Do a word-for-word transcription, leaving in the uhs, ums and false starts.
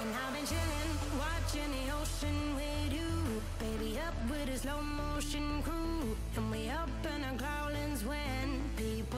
I've been chilling, watching the ocean with you. Baby, up with a slow motion crew. And we up in our growlings when people